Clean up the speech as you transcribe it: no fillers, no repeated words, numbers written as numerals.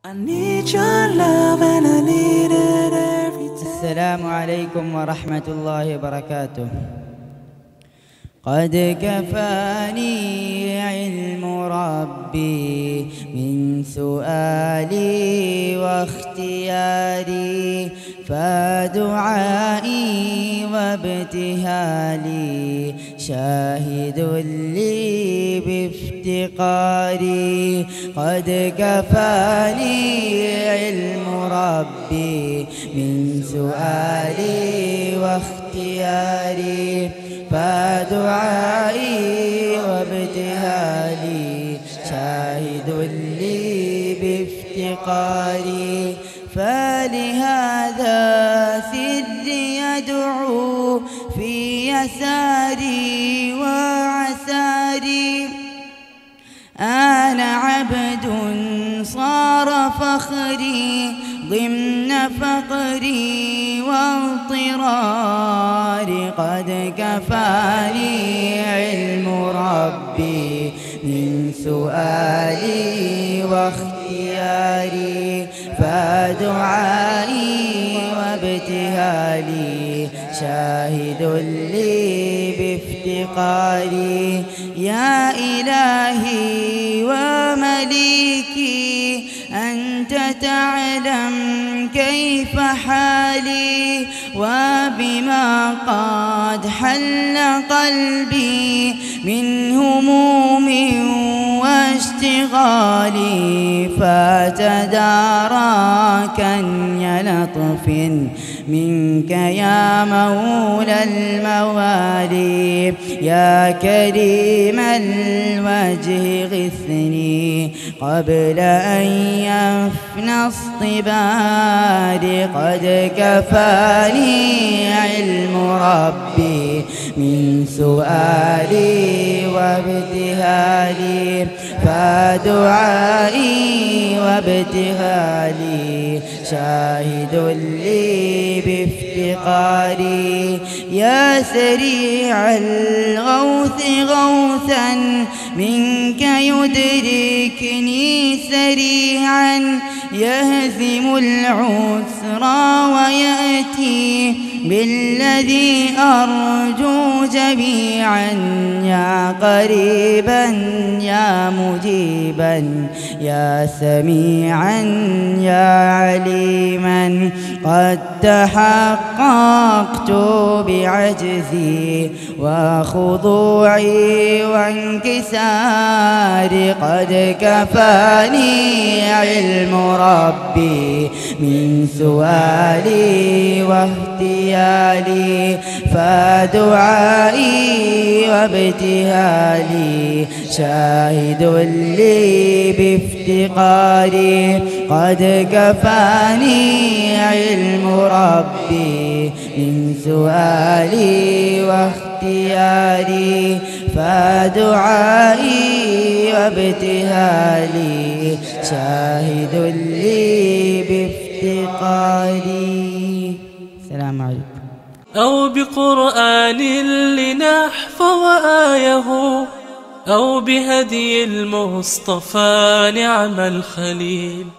السلام عليكم ورحمة الله وبركاته. قد كفاني علم ربي من سؤالي واختياري، فدعائي وابتهالي شاهد لي بافتقاري. قد كفاني علم ربي من سؤالي واختياري، فدعائي وابتهالي شاهد لي بافتقاري. فلهذا سري يدعو في يساري وعساري. أنا عبد صار فخري ضمن فقري واضطراري. قد كفاني علم ربي من سؤالي واختياري، فدعائي وابتهالي شاهد لي بافتقاري. يا إلهي ومليكي أنت تعلم كيف حالي، وبما قد حل قلبي من هموم واشتغالي. فتداركن يا لطف منك يا مولى الموالي. يا كريم الوجه غثني قبل أن يفنى اصطباري. قد كفاني علم ربي من سؤالي وابتهالي، فدعائي وابتهالي شاهد لي بافتقاري. يا سريع الغوث غوثا منك يدركني سريعا، يهزم العسر ويأتي بالذي أرجو جميعا. يا قريبا يا مجيبا يا سميعا يا عليما، قد تحققت بعجزي وخضوعي وانكساري. قد كفاني علم ربي من سؤالي واهتيالي، فدعائي وابتهالي شاهد لي بافتقاري. قد كفاني علم ربي من سؤالي واختياري، فدعائي وابتهالي شاهد لي بافتقاري. السلام عليكم. أو بقرآن لنحفظ آيه، أو بهدي المصطفى نعم الخليل.